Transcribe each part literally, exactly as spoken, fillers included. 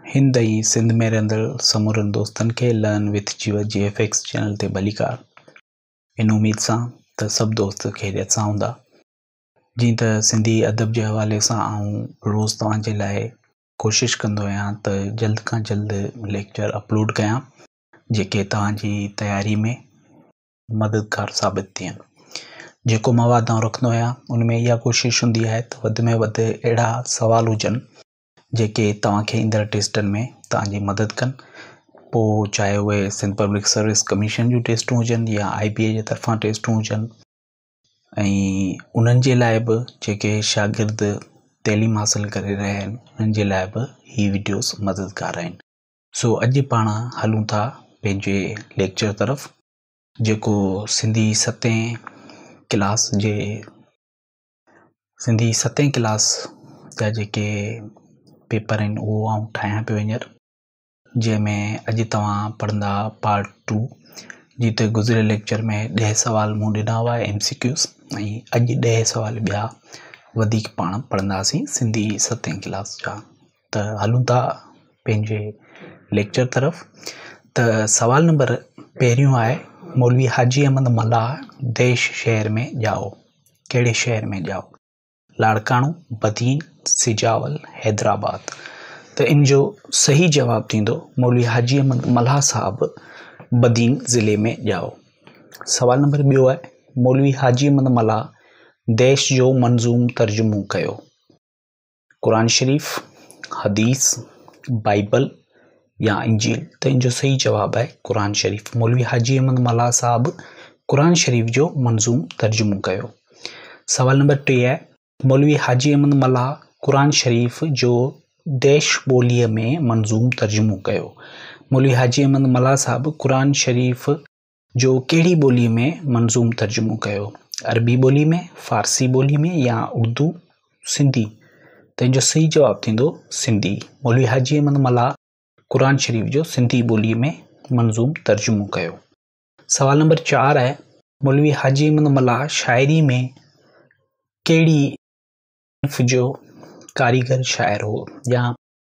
हिंद ऐं सिंध में रहंदड़ समूरनि दोस्तनि खे लर्न विथ जीवत जी एफ एक्स चैनल ते भलीकार। इन उम्मीद सां त सभु दोस्त ख़ैरियत सां हूंदा। जीअं त सिंधी अदब जे हवाले सां आउं रोज़ तव्हांजे लाइ कोशिशि कंदो आहियां त जल्द खां जल्द लेक्चर अपलोड कयां जेके तव्हांजी तयारी में मददगार साबित थियनि। जेको मवाद आउं रखंदो आहियां उन में इहा कोशिशि हूंदी आहे त वधि में वधि अहिड़ा सवाल हुजनि जेके तव्हांखे ईंदड़ टेस्टनि में तव्हांजी मदद कनि, पोइ चाहे उहे सिंध पब्लिक सर्विस कमीशन जूं टेस्टूं हुजनि या आई बी ए जे तरफ़ां टेस्टूं हुजनि, ऐं उन्हनि जे लाइ बि जेके शागिर्द तइलीम हासिल करे रहिया आहिनि उन्हनि जे लाइ बि ही वीडियोस मददगार आहिनि। सो अॼु पाण हलूं था पंहिंजे लेक्चर तरफ़ जेको सिंधी सतें क्लास जे सिंधी सतें क्लास जा जेके पेपर आहिनि उहो आउं ठाहियां पियो हींअर, जंहिंमें अॼु तव्हां पढ़ंदा पार्ट टू। जी त गुज़िरियल लेक्चर में ॾह सवाल मूं ॾिना हुआ एम सी क्यूज़, ऐं अॼु ॾह सवाल ॿिया वधीक पाण पढ़ंदासीं सिंधी सतें क्लास जा। त हलूं था पंहिंजे लेक्चर तरफ़। त सवाल नंबर पहिरियों आहे, मौलवी हाजी अहमद मल्लाह देश शहर में ॼाओ। कहिड़े शहर में ॼाओ? लाड़काणो, बदीन, सिजावल, हैदराबाद। त इन जो सही जवाब थींदो मौलवी हाजी अहमद मल्लाह साहब बदीन ज़िले में ॼाओ। सवाल नंबर ॿियो आहे, मौलवी हाजी अहमद मल्लाह देश जो मंज़ूम तर्जुमो कयो। क़ुरान शरीफ़, हदीस, बाइबल या इंजील। त इन जो सही जवाब आहे क़ुरान शरीफ़। मौलवी हाजी अहमद मल्लाह साहब क़ुरान शरीफ़ जो मंज़ूम तर्जुमो कयो। सवाल नंबर टे आहे, मौलवी हाजी अहमद मल्लाह क़ुरान शरीफ़ जो देश ॿोलीअ में मंज़ूम तर्जुमो कयो। मौलवी हाजी अहमद मल्लाह साहब क़ुरान शरीफ़ जो कहिड़ी ॿोलीअ में मंज़ूम तर्जुमो कयो? अरबी ॿोली में, फ़ारसी ॿोली में या उर्दू, सिंधी। त इन जो सही जवाब थींदो सिंधी। मौलवी हाजी अहमद मल्लाह क़ुरान शरीफ़ जो सिंधी ॿोलीअ में मंज़ूम तर्जुमो कयो। सवाल नंबर चार आहे, मौलवी हाजी अहमद मल्लाह शाइरी में कहिड़ी जो कारीगर शाइर हो? या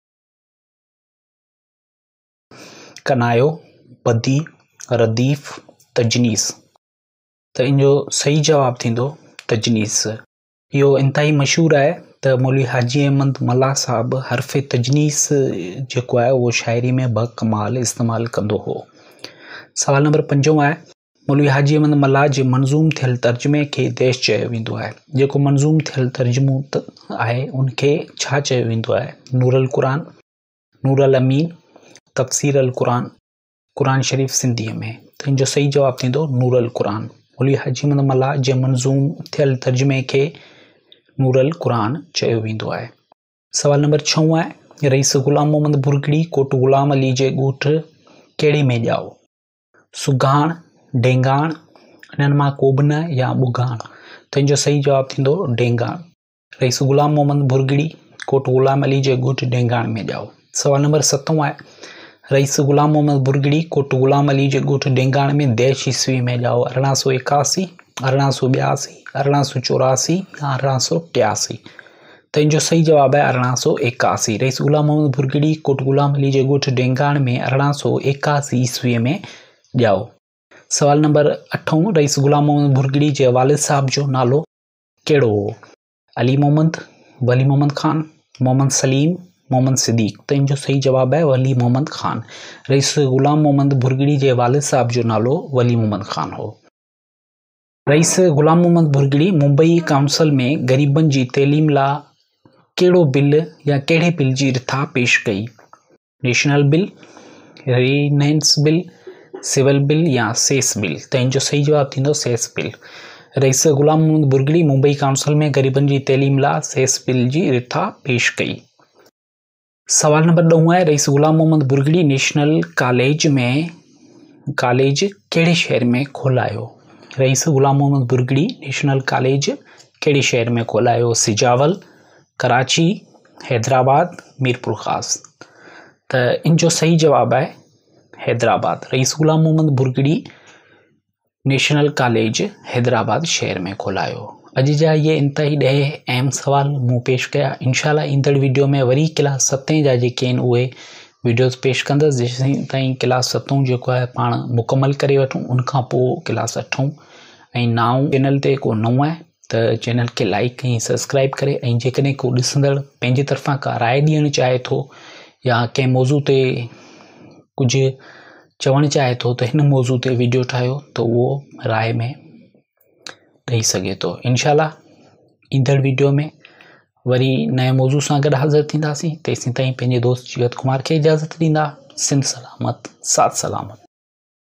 कनायो, बदी, रदीफ़, तजनीस। त इन जो सही जवाब थींदो तजनीस। इहो इंतहाई मशहूर आहे त मौलवी हाजी अहमद मल्लाह साहब हर्फ़ तजनीस जेको आहे उहो शाइरी में ब कमाल इस्तेमालु कंदो हो। सवाल नंबर पंजो आहे, मौलवी हाजी अहमद मल्लाह जे मंज़ूम थियल तर्जुमे खे देश चयो वेंदो आहे। जेको मंज़ूम थियल तर्जुमो आहे उनखे छा चयो वेंदो आहे? नूरुल क़ुरान, नूरुल अमीन, तफ़सीर अल क़ुरान, क़ुरान शरीफ़ सिंधीअ में। त इन जो सही जवाब थींदो नूरुल क़ुरान। मौलवी हाजी अहमद मल्लाह जे मंज़ूम थियल तर्जुमे खे नूरुल क़ुरान चयो वेंदो आहे। सवाल नंबर छह आहे, रईस ग़ुलाम मोहम्मद बुरगड़ी कोट ग़ुलाम अली जे ॻोठ कहिड़े में ॼाओ? सुघाण, डेंगाण, इन्हनि मां को बि न या ॿुघाण। त इन जो सही जवाब थींदो डेंगाण। रईस ग़ुलाम मोहम्मद बुरगड़ी कोट ग़ुलाम अली जे ॻोठ डेंगाण में ॼाओ। सवाल नंबर सतों आहे, रईस ग़ुलाम मोहम्मद बुरगड़ी कोट ग़ुलाम अली जे ॻोठ डेंगाण में देश ईस्वी में ॼाओ। अरिड़हं सौ एकासी, अरिड़हं सौ ॿियासी, अरिड़हं सौ चौरासी या अरिड़हं सौ टियासी। त इन जो सही जवाब आहे अरिड़हं सौ एकासी। रईस ग़ुलाम मोहम्मद बुरगड़ी कोट ग़ुलाम अली जे ॻोठ डेंगाण में अरिड़हं सौ एकासी ईस्वीअ में ॼाओ। सवाल नंबर अठों, रईस ग़ुलाम मोहम्मद बुरगड़ी जे वालिद साहब जो नालो कहिड़ो हो? अली मोहम्मद, वली मोहम्मद ख़ान, मोहम्मद सलीम, मोहम्मद सिद्दीक़। त इन जो सही जवाब आहे वली मोहम्मद ख़ान। रईस ग़ुलाम मोहम्मद बुरगड़ी जे वालिद साहब जो नालो वली मोहम्मद ख़ान हो। रईस ग़ुलाम मोहम्मद बुरगड़ी मुंबई काउंसिल में ग़रीबनि जी तइलीम लाइ कहिड़ो बिल या कहिड़े बिल जी रिथा पेश कई? नेशनल बिल, रीनेंस बिल, सिविल बिल या सेस बिल। त इन जो सही जवाब थींदो cess bill. Rais Ghulam Mohammad Bhurgri Mumbai council में ग़रीबनि जी तइलीम लाइ सेस बिल जी रिथा पेश कई। सवाल नंबर ॾह आहे, रईस ग़ुलाम मोहम्मद बुरगड़ी नेशनल कॉलेज में कॉलेज कहिड़े शहर में खोलायो? रईस ग़ुलाम मोहम्मद बुरगड़ी नेशनल कॉलेज कहिड़े शहर में खोलायो? सिजावल, कराची, हैदराबाद, मीरपुर ख़ास। त इन जो सही जवाब आहे हैदराबाद। रईस ग़ुलाम मोहम्मद बुरगड़ी नेशनल कॉलेज हैदराबाद शहर में खोलायो। अॼु जा ये इंतहाई ॾह अहम सवाल मूं पेश कया। इंशाल्लाह ईंदड़ वीडियो में वरी क्लास सतें जा जेके आहिनि उहे वीडियोस पेश कंदुसि जेसीं ताईं क्लास सतों जेको आहे पाण मुकमल करे वठूं, उनखां पोइ क्लास अठों ऐं नाओं चैनल ते को नओं आहे त चैनल खे लाइक ऐं सब्सक्राइब करे, ऐं जेकॾहिं को ॾिसंदड़ पंहिंजे तरफ़ां का राय ॾियणु चाहे थो या कंहिं मौज़ू ते कुझु चवणु चाहे थो त हिन मौज़ू ते वीडियो ठाहियो त उहो राय में ॾेई सघे थो। इंशाल्लाह ईंदड़ वीडियो में वरी नए मौज़ू सां गॾु हाज़िर थींदासीं। तेसीं ताईं पंहिंजे दोस्त जिगत कुमार खे इजाज़त ॾींदा। सिंध सलामत, साथ सलामत।